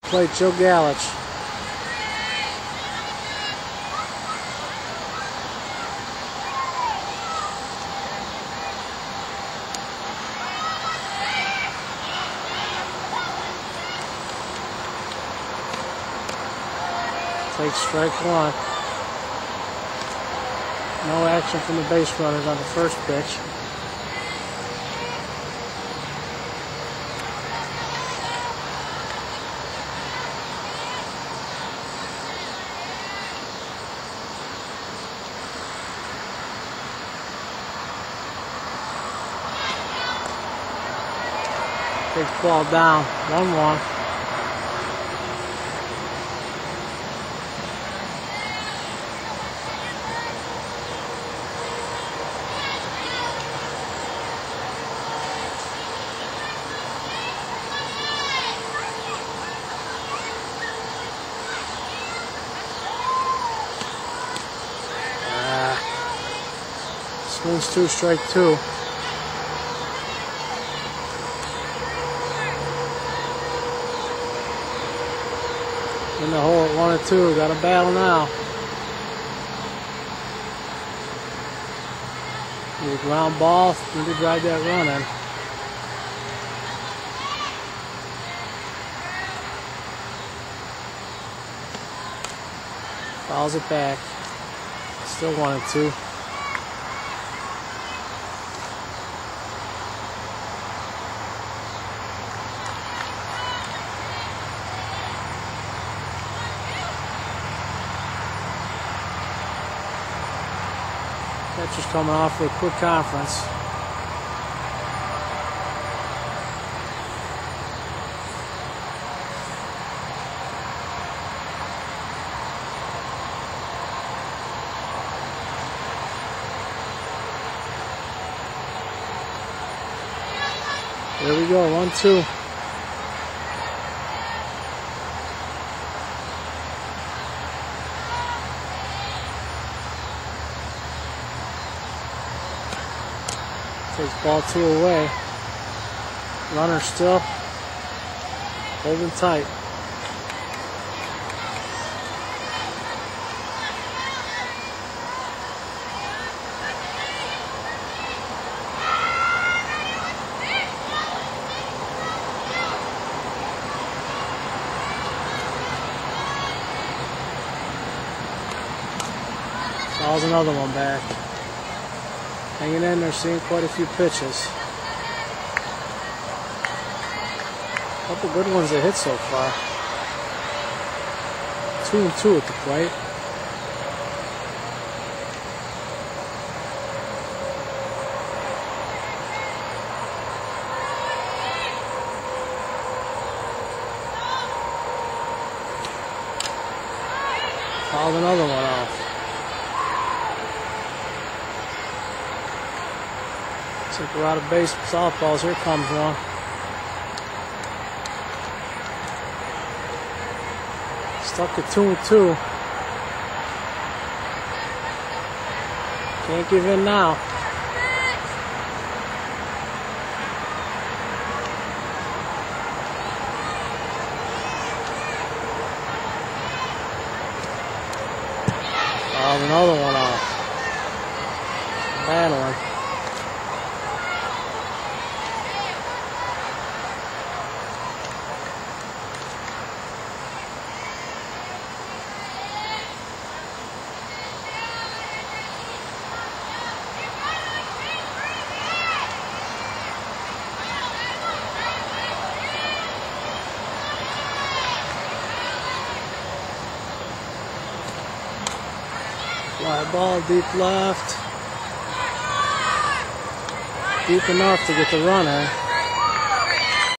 plate, Joe Galich. Take strike one. No action from the base runners on the first pitch. Takes ball down, 1-1. Swings 2, strike 2. In the hole at 1-2. Got a battle now. Need a ground ball. Need to drive that run in. Fouls it back. Still 1-2. Catcher's coming off for a quick conference. There we go, 1-2. Takes ball 2 away. Runner still holding tight. Fouls another one back. Hanging in there, seeing quite a few pitches. A couple good ones that hit so far. 2-2 at the plate. Fouled another one off. Like we're out of base softballs. Here comes one. Stuck at 2-2. Can't give in now. Oh, another one off. Battling. Fly ball deep left. Deep enough to get the runner.